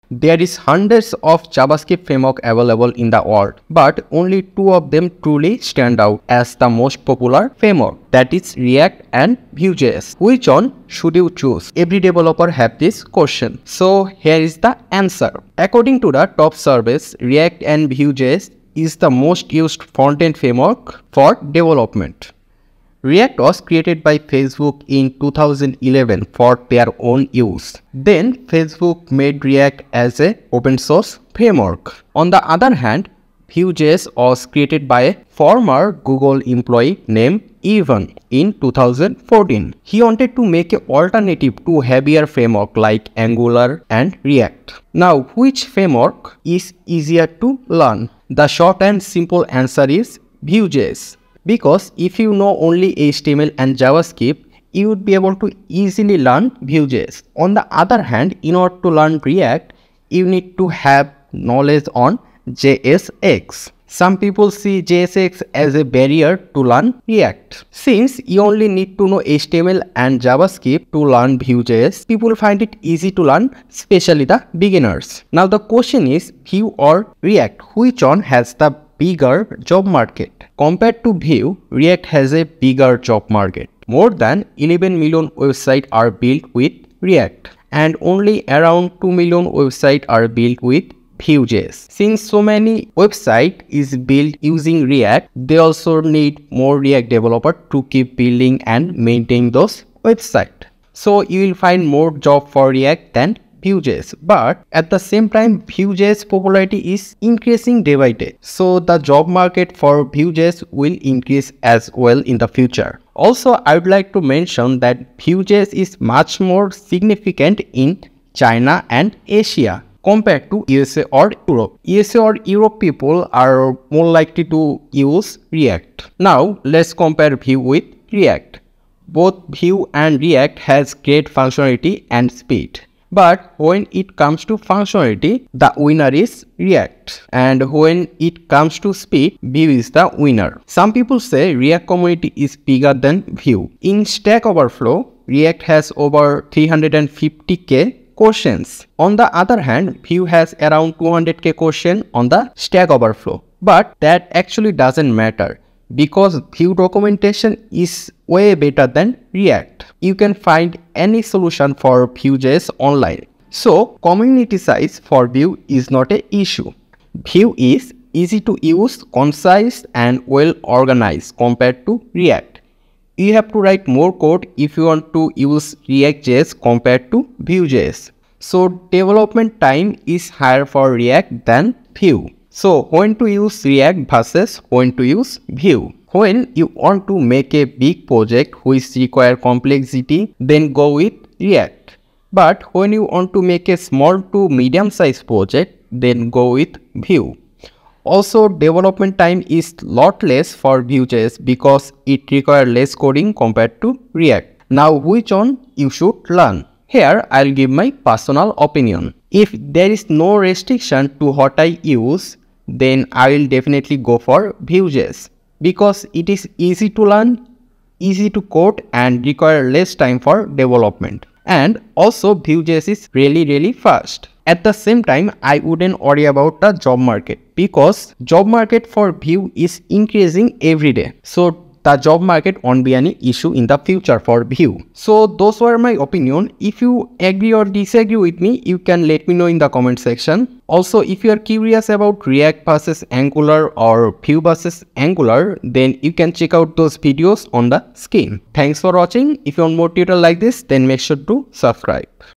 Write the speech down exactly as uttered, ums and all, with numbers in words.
There is hundreds of JavaScript framework available in the world, but only two of them truly stand out as the most popular framework, that is React and Vue J S. Which one should you choose? Every developer have this question. So here is the answer. According to the top surveys, React and Vue J S is the most used front-end framework for development. React was created by Facebook in two thousand eleven for their own use. Then Facebook made React as an open source framework. On the other hand, Vue J S was created by a former Google employee named Evan in two thousand fourteen. He wanted to make an alternative to heavier framework like Angular and React. Now, which framework is easier to learn? The short and simple answer is Vue J S. Because if you know only H T M L and JavaScript, you would be able to easily learn Vue J S. On the other hand, in order to learn React, you need to have knowledge on J S X. Some people see J S X as a barrier to learn React. Since you only need to know H T M L and JavaScript to learn Vue J S, people find it easy to learn, especially the beginners. Now the question is, Vue or React, which one has the bigger job market? Compared to Vue, React has a bigger job market. More than eleven million websites are built with React, and only around two million websites are built with Vue J S. Since so many websites is built using React, they also need more React developers to keep building and maintaining those websites. So you will find more job for React than Vue J S, but at the same time Vue J S popularity is increasing day by day, so the job market for Vue J S will increase as well in the future. Also, I would like to mention that Vue J S is much more significant in China and Asia compared to U S A or Europe. U S A or Europe people are more likely to use React. Now let's compare Vue with React. Both Vue and React has great functionality and speed. But when it comes to functionality, the winner is React. And when it comes to speed, Vue is the winner. Some people say React community is bigger than Vue. In Stack Overflow, React has over three hundred fifty K questions. On the other hand, Vue has around two hundred K questions on the Stack Overflow. But that actually doesn't matter, because Vue documentation is way better than React. You can find any solution for Vue J S online. So community size for Vue is not an issue. Vue is easy to use, concise and well organized compared to React. You have to write more code if you want to use React J S compared to Vue J S. So development time is higher for React than Vue. So when to use React versus when to use Vue? When you want to make a big project which require complexity, then go with React. But when you want to make a small to medium sized project, then go with Vue. Also, development time is lot less for Vue J S because it requires less coding compared to React. Now which one you should learn? Here I'll give my personal opinion. If there is no restriction to what I use, then I will definitely go for Vue J S, because it is easy to learn, easy to code and require less time for development. And also Vue J S is really really fast. At the same time, I wouldn't worry about the job market, because job market for Vue is increasing every day. So the job market won't be any issue in the future for Vue. So those were my opinion. If you agree or disagree with me, you can let me know in the comment section. Also, if you are curious about React versus Angular or Vue versus Angular, then you can check out those videos on the screen. Thanks for watching. If you want more tutorial like this, then make sure to subscribe.